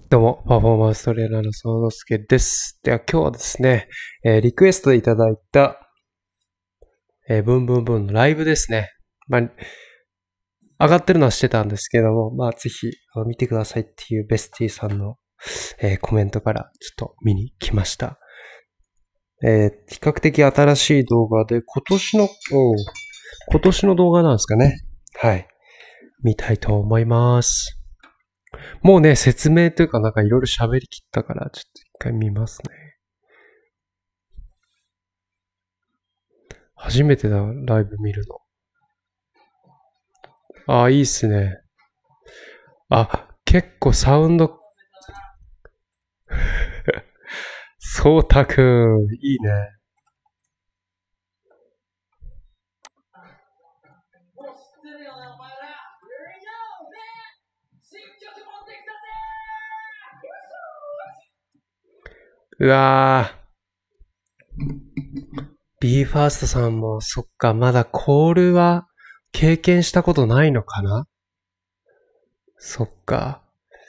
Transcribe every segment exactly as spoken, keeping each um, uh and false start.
どうも、パフォーマンストレーナーの総之助です。では今日はですね、えーリクエストでいただいた、えーブンブンブンのライブですね。まあ、上がってるのはしてたんですけども、まあぜひあの見てくださいっていうベスティさんの、えーコメントからちょっと見に来ました。えー比較的新しい動画で、今年の、おう今年の動画なんですかね。はい。見たいと思います。もうね、説明というかなんかいろいろ喋りきったから、ちょっと一回見ますね。初めてだ、ライブ見るの。ああ、いいっすね。あ、結構サウンド、そうたくん、いいね。うわー。ビーファーストさんも、そっか、まだコールは経験したことないのかな。そっか。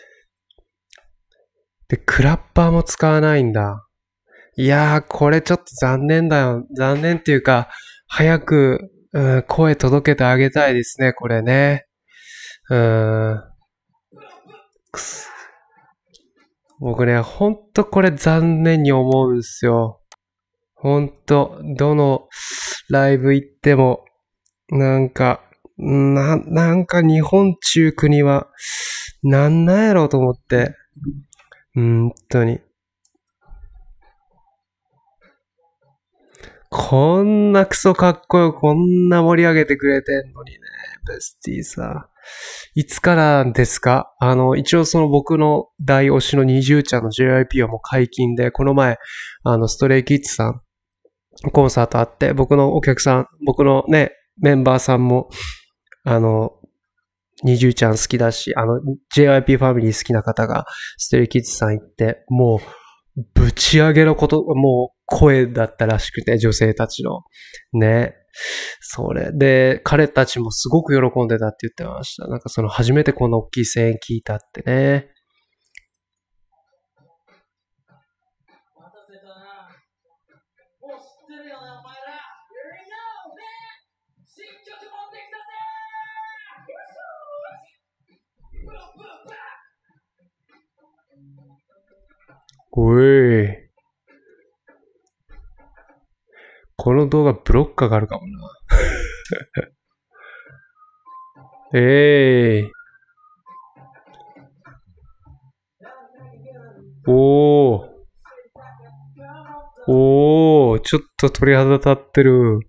で、クラッパーも使わないんだ。いやー、これちょっと残念だよ。残念っていうか、早く、うん、声届けてあげたいですね、これね。うーん。くす僕ね、ほんとこれ残念に思うんですよ。ほんと、どのライブ行っても、なんか、な、なんか日本中国は、なんなんやろうと思って。本当に。こんなクソかっこよく、こんな盛り上げてくれてんのにね、ベスティさ。いつからですか？あの、一応その僕の大推しのにじゅうちゃんの ジェイワイピー はもう解禁で、この前、あの、ストレイキッズさん、コンサートあって、僕のお客さん、僕のね、メンバーさんも、あの、にじゅうちゃん好きだし、あの、ジェイワイピー ファミリー好きな方が、ストレイキッズさん行って、もう、ぶち上げのこと、もう、声だったらしくて、女性たちの。ね。それで、彼たちもすごく喜んでたって言ってました。なんかその、初めてこの大きい声援聞いたってね。おい。この動画ブロッカーがあるかもな。ええー。おー。おー、ちょっと鳥肌立ってる。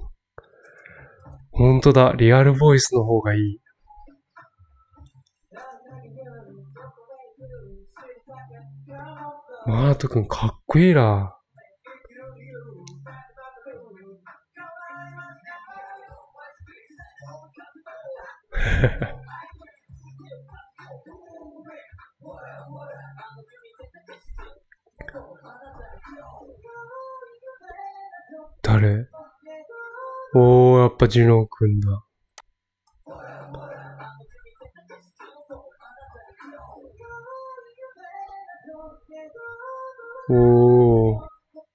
ほんとだ、リアルボイスの方がいい。マートくんかっこいいな。誰？おー、やっぱジュノーくんだ。おー。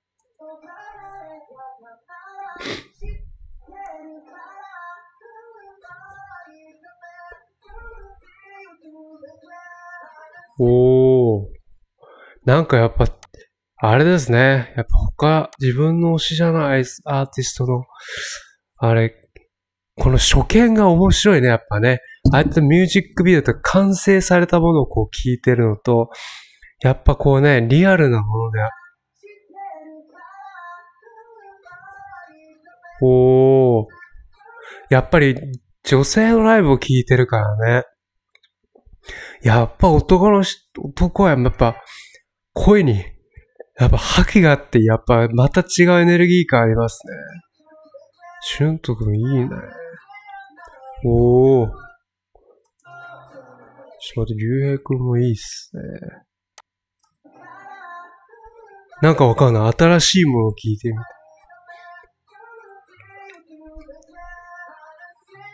おー。なんかやっぱ、あれですね。やっぱ他、自分の推しじゃないアーティストの、あれ、この初見が面白いね、やっぱね。ああやってミュージックビデオとか完成されたものをこう聞いてるのと、やっぱこうね、リアルなもので、おー。やっぱり女性のライブを聞いてるからね。やっぱ男のし、男はやっぱ声に、やっぱ覇気があって、やっぱまた違うエネルギー感ありますね。シュント君いいね。おー。ちょっと待って、竜兵君もいいっすね。なんかわかんない。新しいものを聞いてみた。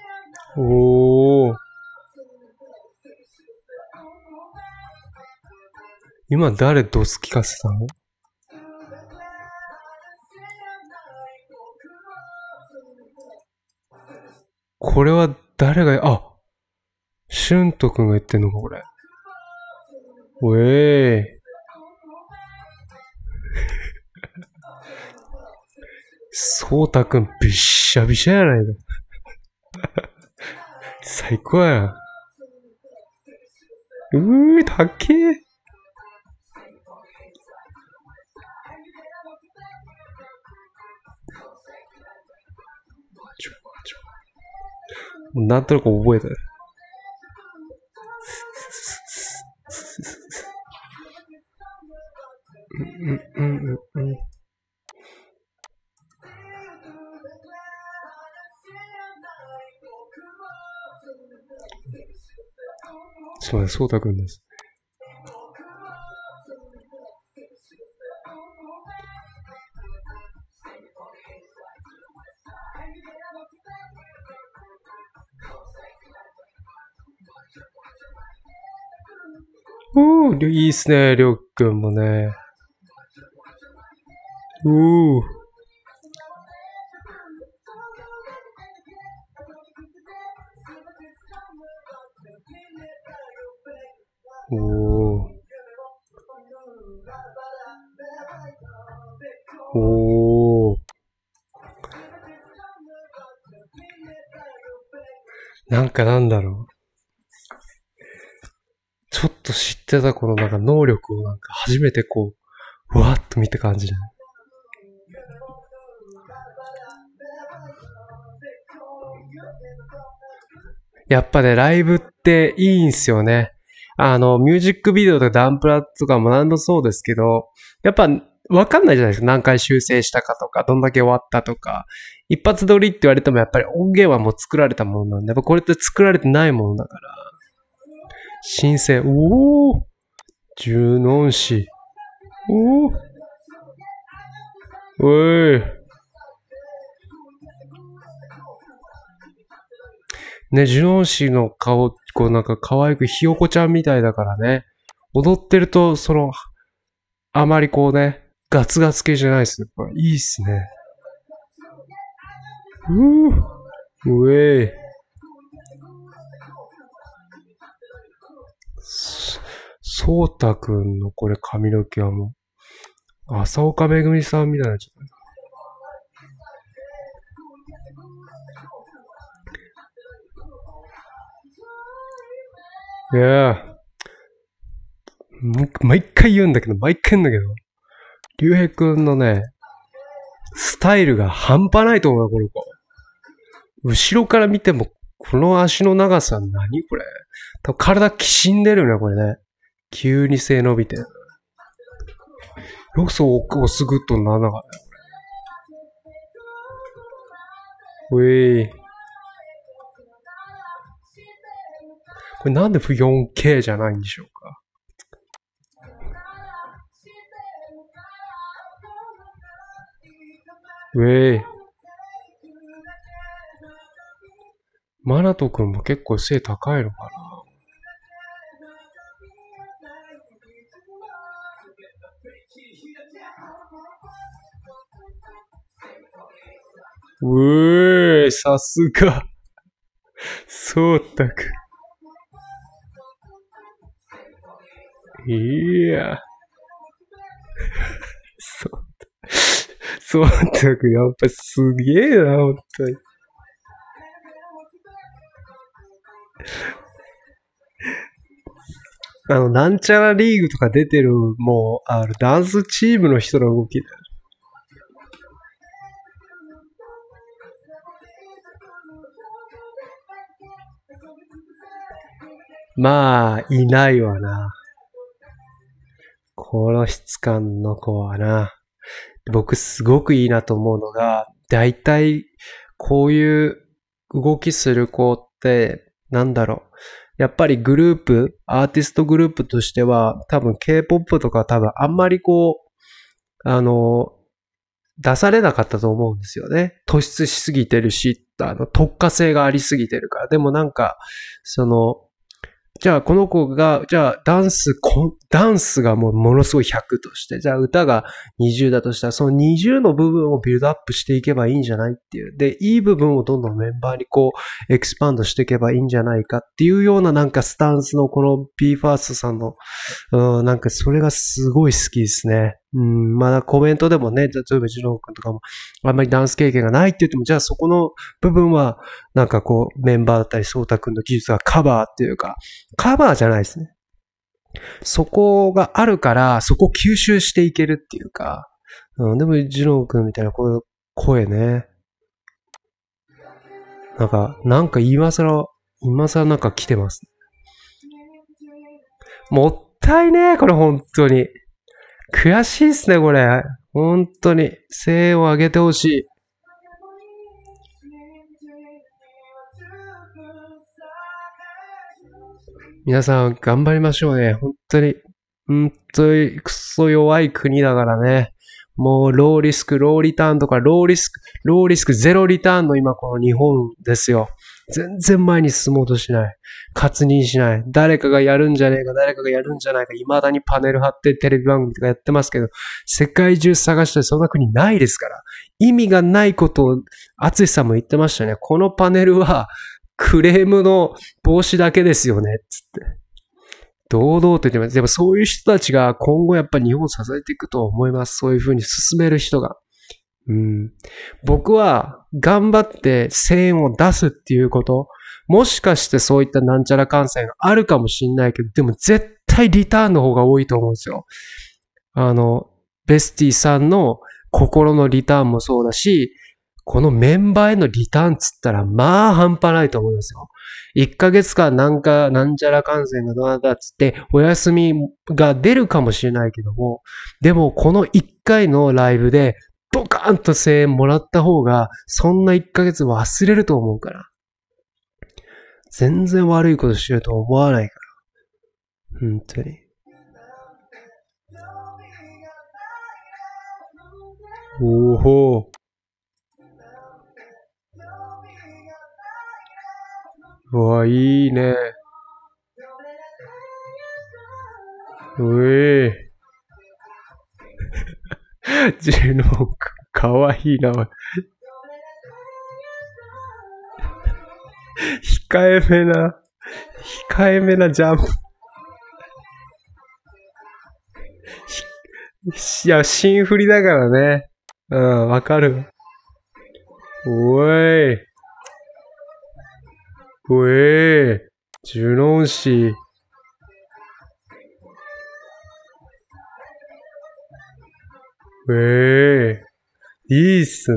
おー。 今誰ドス聞かせたの？これは誰が、あ、シュントくんが言ってんのか、これ。おえー。そうたくんびっしゃびしゃやないか。最高やな。うー、たっけー。なんとなく覚えたよ。うんうんうんうん。すみません、そうたくんです。おー、いいっすね、りょうくんもね。おー。おー。おー。なんかなんだろう。ちょっと知ってたこのなんか能力をなんか初めてこう、ふわっと見た感じだ。やっぱね、ライブっていいんすよね。あの、ミュージックビデオとかダンプラとかも何度そうですけど、やっぱわかんないじゃないですか。何回修正したかとか、どんだけ終わったとか。一発撮りって言われてもやっぱり音源はもう作られたものなんで、やっぱこれって作られてないものだから。新鮮。おー。ジュノン氏。おー。おい。ね、ジュノン氏の顔、こうなんか可愛くひよこちゃんみたいだからね。踊ってると、その、あまりこうね、ガツガツ系じゃないですね。いいっすね。うー。うえー。そうたくんのこれ髪の毛はもう、浅岡めぐみさんみたいになっちゃった。いやー、毎回言うんだけど、毎回言うんだけど、りゅうへいくんのね、スタイルが半端ないと思うよ、この子。後ろから見ても、この足の長さ、何これ。多分体きしんでるよね、これね。急に背伸びて。よくそう押すぐっとならなかったよ、これ。うえー。これなんで よんケー じゃないんでしょうか。うえー。マナト君も結構背高いのかな。うえー、さすが。そうたく。いや。そう、そうたく、やっぱすげえな、ほんとに。あの、なんちゃらリーグとか出てる、もう、あの、ダンスチームの人の動きだよ。まあ、いないわな。この質感の子はな。僕すごくいいなと思うのが、だいたいこういう動きする子って、なんだろう。やっぱりグループ、アーティストグループとしては、多分 K-ポップ とか多分あんまりこう、あの、出されなかったと思うんですよね。突出しすぎてるし、あの、特化性がありすぎてるから。でもなんか、その、 じゃあこの子が、じゃあダンス、ダンスがもうものすごいひゃくとして、じゃあ歌がにじゅうだとしたら、そのにじゅうの部分をビルドアップしていけばいいんじゃないっていう。で、いい部分をどんどんメンバーにこう、エクスパンドしていけばいいんじゃないかっていうようななんかスタンスのこの ビーファースト さんの、うん、なんかそれがすごい好きですね。うん、まだコメントでもね、例えばジロー君とかもあんまりダンス経験がないって言っても、じゃあそこの部分はなんかこうメンバーだったりソータ君の技術がカバーっていうか、カバーじゃないですね。そこがあるからそこを吸収していけるっていうか、うん、でもジロー君みたいなこう声ね。なんか、なんか今更、今更なんか来てます。もったいねえ、これ本当に。悔しいっすね、これ。本当に。声援を上げてほしい。皆さん、頑張りましょうね。本当に。本当に、クソ弱い国だからね。もう、ローリスク、ローリターンとか、ローリスク、ローリスク、ゼロリターンの今、この日本ですよ。全然前に進もうとしない。活認しない。誰かがやるんじゃねえか、誰かがやるんじゃないか、未だにパネル貼ってテレビ番組とかやってますけど、世界中探してそんな国ないですから。意味がないことを、アツシさんも言ってましたね。このパネルは、クレームの防止だけですよね、つって。堂々と言ってます。でもそういう人たちが今後やっぱり日本を支えていくと思います。そういう風に進める人が。うん、僕は頑張って声援を出すっていうこと、もしかしてそういったなんちゃら感染があるかもしれないけど、でも絶対リターンの方が多いと思うんですよ。あの、ベスティさんの心のリターンもそうだし、このメンバーへのリターンつったら、まあ半端ないと思いますよ。いっかげつかんなんか、なんちゃら感染がどうなんだっつって、お休みが出るかもしれないけども、でもこのいっかいのライブで、ドカーンと声援もらった方が、そんないっかげつ忘れると思うから。全然悪いことしてると思わないから。本当に。おーほー。うわ、いいね。うえー。ジェノーク、かわいいな。控えめな、控えめなジャンプ。いや、新振りだからね。うん、わかる。おい。おい。ジュノンシー。ええー、いいっすね。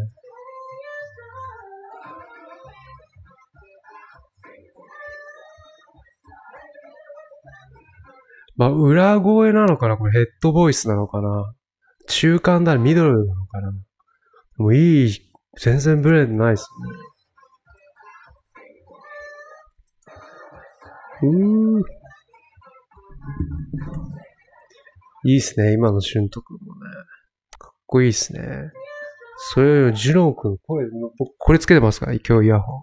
まあ、裏声なのかなこれヘッドボイスなのかな中間だ、ミドルなのかなもういい、全然ブレてないっすね。うー。いいっすね、今の俊斗くんもね。かっこいいっすね。それより、ジローくん、声、僕、これつけてますか今日イヤホン。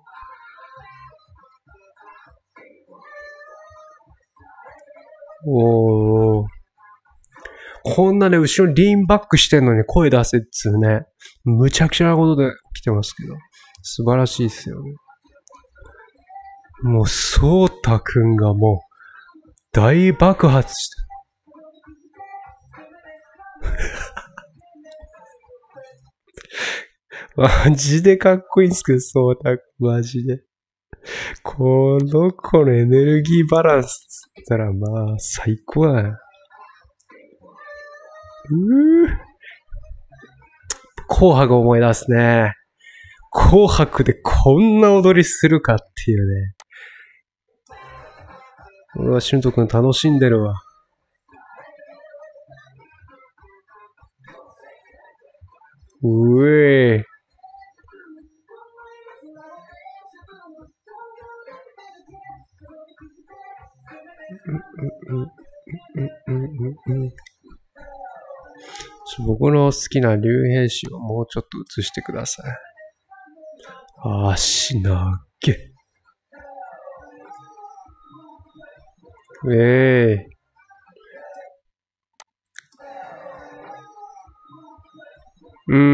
おー。こんなね、後ろにリーンバックしてんのに声出せっつうね。むちゃくちゃなことで来てますけど。素晴らしいっすよね。もう、そうたくんがもう、大爆発して。マジでかっこいいんすけど、そうたくん、マジで。この子のエネルギーバランスつったら、まあ、最高だな。うー。紅白思い出すね。紅白でこんな踊りするかっていうね。俺は俊斗くん楽しんでるわ。うえー。僕の好きな竜兵士をもうちょっと映してください。足なっけ。 ええー。うん。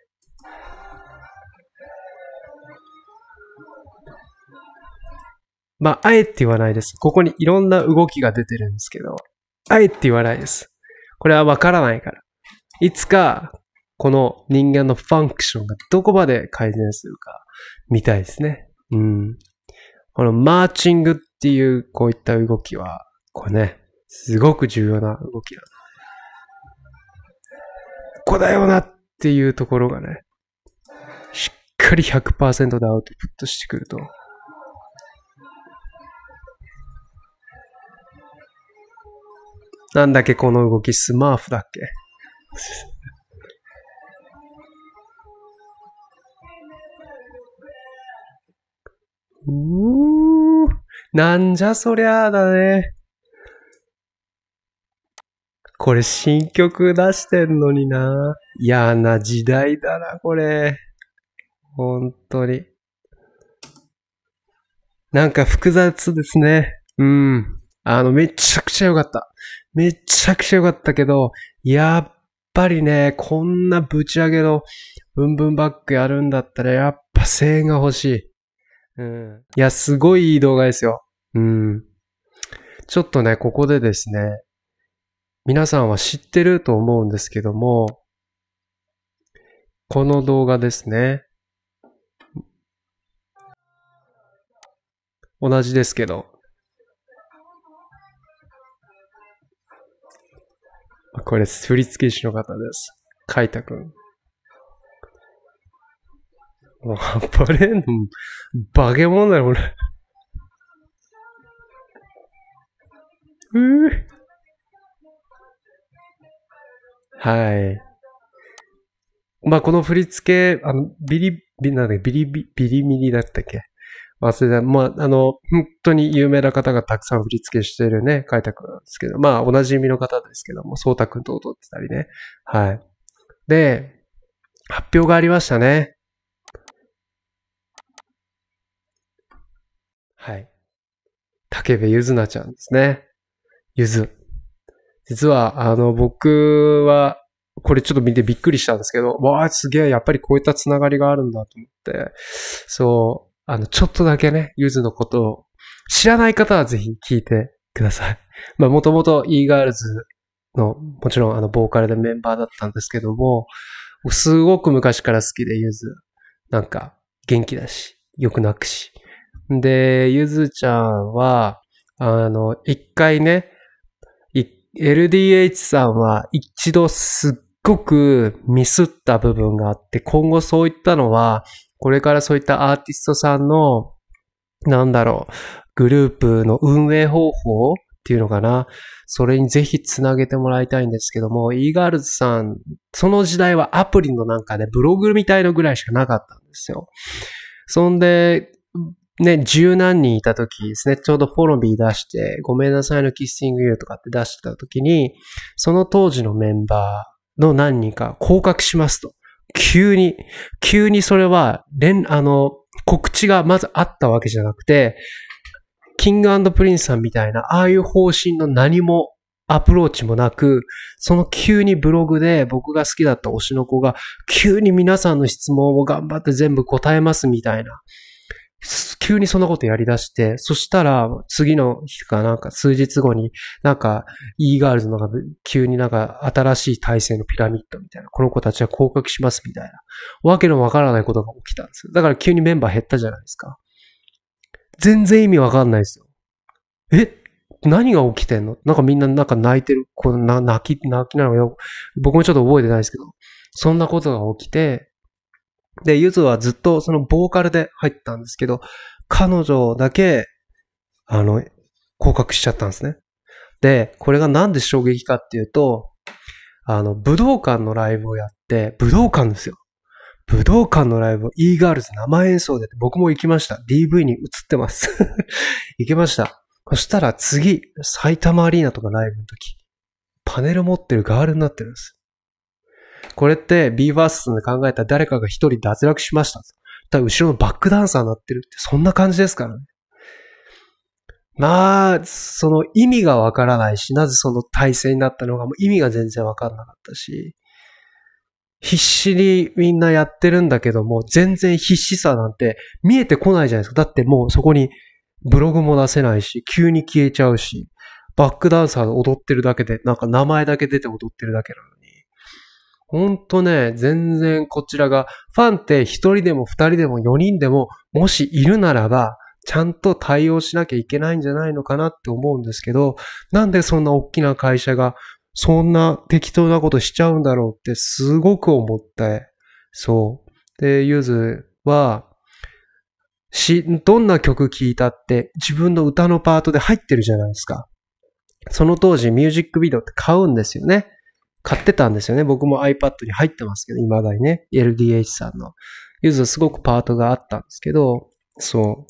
まあ、あえて言わないです。ここにいろんな動きが出てるんですけど、あえて言わないです。これはわからないから。いつか、この人間のファンクションがどこまで改善するか、見たいですね。うん。このマーチングっていうこういった動きは、これね、すごく重要な動きなんだ。ここだよなっていうところがね、しっかり ひゃくパーセント でアウトプットしてくると、なんだっけこの動き、スマーフだっけうーなんじゃそりゃあだね。これ新曲出してんのにな。嫌な時代だな、これ。本当に。なんか複雑ですね。うん。あの、めちゃくちゃ良かった。めちゃくちゃ良かったけど、やっぱりね、こんなぶち上げのブンブンバックやるんだったら、やっぱ声援が欲しい。うん。いや、すごいいい動画ですよ。うん。ちょっとね、ここでですね、皆さんは知ってると思うんですけども、この動画ですね。同じですけど。これ、振付師の方です。カイタくん。もう、バレんの、バケモンだよ、これ。うー。はい。まあ、この振り付け、あの、ビリ、ビなんだっけ、ビリビ、ビリミリだったっけ忘れた。まあ、あの、本当に有名な方がたくさん振り付けしているね、カイタくんなんですけど、まあ、おなじみの方ですけども、ソータくんと踊ってたりね。はい。で、発表がありましたね。はい。竹部ゆずなちゃんですね。ゆず。実は、あの、僕は、これちょっと見てびっくりしたんですけど、わあ、すげえ、やっぱりこういったつながりがあるんだと思って、そう、あの、ちょっとだけね、ゆずのことを知らない方はぜひ聞いてください。まあ、もともと e ガールズの、もちろんあの、ボーカルでメンバーだったんですけども、すごく昔から好きでゆず、なんか、元気だし、よく泣くし。で、ゆずちゃんは、あの、一回ね、エルディーエイチ さんは一度すっごくミスった部分があって、今後そういったのは、これからそういったアーティストさんの、なんだろう、グループの運営方法っていうのかな。それにぜひつなげてもらいたいんですけども、e ガールズさん、その時代はアプリのなんかね、ブログみたいのぐらいしかなかったんですよ。そんで、ね、十何人いた時ですね、ちょうどフォロビー出して、ごめんなさいのキッシングユーとかって出してた時に、その当時のメンバーの何人か降格しますと。急に、急にそれは、連、あの、告知がまずあったわけじゃなくて、キング&プリンスさんみたいな、ああいう方針の何もアプローチもなく、その急にブログで僕が好きだった推しの子が、急に皆さんの質問を頑張って全部答えますみたいな。急にそんなことやり出して、そしたら次の日かなんか数日後になんか e ガールズのなんか急になんか新しい体制のピラミッドみたいな、この子たちは降格しますみたいな、わけのわからないことが起きたんですよ。だから急にメンバー減ったじゃないですか。全然意味わかんないですよ。え何が起きてんの？なんかみんななんか泣いてる、こうな泣き、泣きなのよ。僕もちょっと覚えてないですけど、そんなことが起きて、で、ゆずはずっとそのボーカルで入ったんですけど、彼女だけ、あの、降格しちゃったんですね。で、これがなんで衝撃かっていうと、あの、武道館のライブをやって、武道館ですよ。武道館のライブを e ガールズ生演奏で僕も行きました。ディーブイ に映ってます。行きました。そしたら次、埼玉アリーナとかライブの時、パネル持ってるガールになってるんです。これって ビーバース で考えたら誰かが一人脱落しました。ただ後ろのバックダンサーになってるってそんな感じですからね。 まあ、その意味がわからないし、なぜその体制になったのかも意味が全然わかんなかったし、必死にみんなやってるんだけども、全然必死さなんて見えてこないじゃないですか。だってもうそこにブログも出せないし、急に消えちゃうし、バックダンサー踊ってるだけで、なんか名前だけ出て踊ってるだけなのに。ほんとね、全然こちらが、ファンって一人でも二人でも四人でも、もしいるならば、ちゃんと対応しなきゃいけないんじゃないのかなって思うんですけど、なんでそんな大きな会社が、そんな適当なことしちゃうんだろうってすごく思って、そう。で、ゆずは、し、どんな曲聴いたって自分の歌のパートで入ってるじゃないですか。その当時ミュージックビデオって買うんですよね。買ってたんですよね。僕も iPad に入ってますけど、未だにね。エルディーエイチ さんの。ゆずすごくパートがあったんですけど、そう。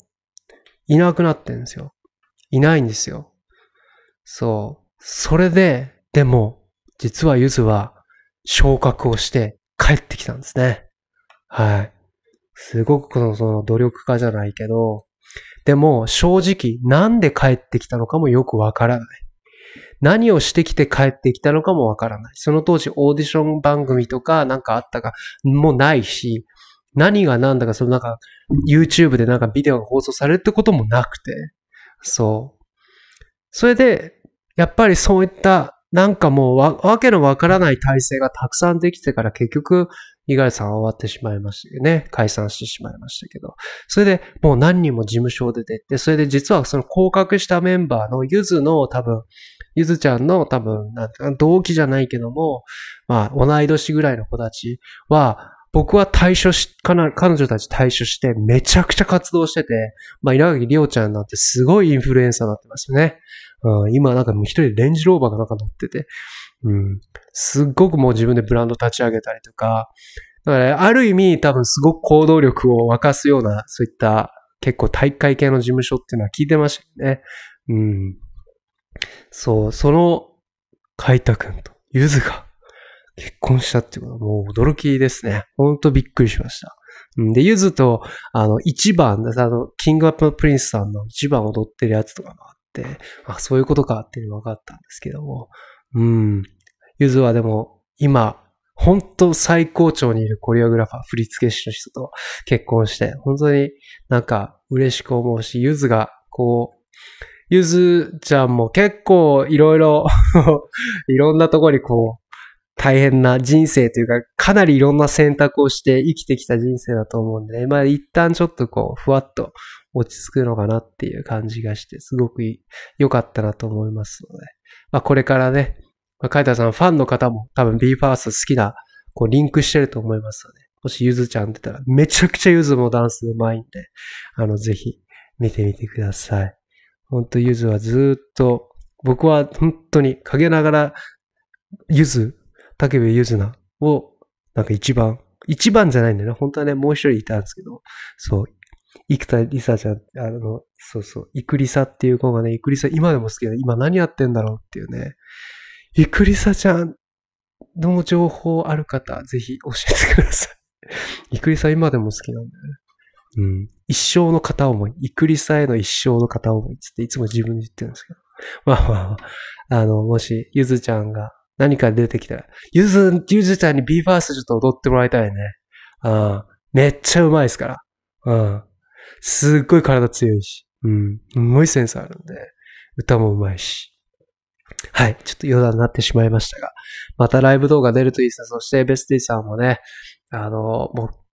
いなくなってるんですよ。いないんですよ。そう。それで、でも、実はゆずは昇格をして帰ってきたんですね。はい。すごくこの、その努力家じゃないけど、でも正直なんで帰ってきたのかもよくわからない。何をしてきて帰ってきたのかもわからない。その当時オーディション番組とかなんかあったかもないし、何が何だかそのなんか YouTube でなんかビデオが放送されるってこともなくて、そう。それで、やっぱりそういったなんかもう わ, わけのわからない体制がたくさんできてから結局、五十嵐さんは終わってしまいましたよね。解散してしまいましたけど。それでもう何人も事務所を出てって、それで実はその降格したメンバーのゆずの多分、ゆずちゃんの多分、なんていうか同期じゃないけども、まあ同い年ぐらいの子たちは、僕は退所し、彼女たち退所してめちゃくちゃ活動してて、まあ稲垣りおちゃんなんてすごいインフルエンサーになってますよね。うん、今なんかもう一人レンジローバーがなんか乗ってて、うん、すっごくもう自分でブランド立ち上げたりとか、だからある意味多分すごく行動力を沸かすような、そういった結構大会系の事務所っていうのは聞いてましたよね。うん。そう、その海太くんとゆずが結婚したっていうことはもう驚きですね。ほんとびっくりしました。で、ゆずと、あの、一番、あの、キングアッププリンスさんの一番踊ってるやつとかがあって、あ、そういうことかっていうのが分かったんですけども、うん。ゆずはでも、今、本当最高潮にいるコリオグラファー、振付師の人と結婚して、本当になんか嬉しく思うし、ゆずが、こう、ゆずちゃんも結構いろいろ、いろんなところにこう、大変な人生というか、かなりいろんな選択をして生きてきた人生だと思うんでね。まあ一旦ちょっとこう、ふわっと落ち着くのかなっていう感じがして、すごく良かったなと思いますので。まあこれからね、まあ、カイタさんファンの方も多分 ビーファースト好きな、こうリンクしてると思いますので、もしゆずちゃん出たら、めちゃくちゃゆずもダンスうまいんで、あの、ぜひ見てみてください。ほんとゆずはずっと、僕は本当に陰ながら、ゆず、竹部ゆずなを、なんか一番、一番じゃないんだよね。本当はね、もう一人いたんですけど、そう、生田りさちゃん、あの、そうそう、いくりさっていう子がね、いくりさ今でも好きで、今何やってんだろうっていうね、いくりさちゃんの情報ある方、ぜひ教えてください。いくりさ今でも好きなんだよね。うん。一生の片思い。いくりさへの一生の片思いつっていつも自分で言ってるんですけど。まあまあ、あの、もし、ゆずちゃんが何か出てきたら、ゆず、ゆずちゃんに ビーファーストちょっと踊ってもらいたいね。あめっちゃうまいですから。うん。すっごい体強いし。うん。すごいセンスあるんで、歌もうまいし。はい。ちょっと余談になってしまいましたが。またライブ動画出るといいですね。そしてベスティさんもね、あの、もう、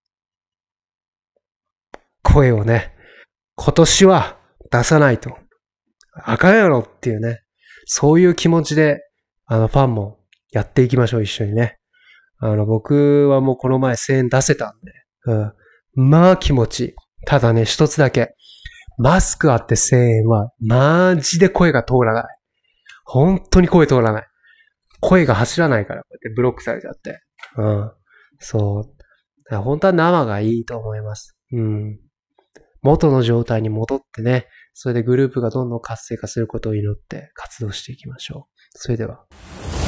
声をね、今年は出さないと。あかんやろっていうね。そういう気持ちで、あの、ファンもやっていきましょう、一緒にね。あの、僕はもうこの前声援出せたんで。うん。まあ気持ちいい。ただね、一つだけ。マスクあって声援は、マジで声が通らない。本当に声通らない。声が走らないから、こうやってブロックされちゃって。うん。そう。本当は生がいいと思います。うん。元の状態に戻ってね、それでグループがどんどん活性化することを祈って活動していきましょう。それでは。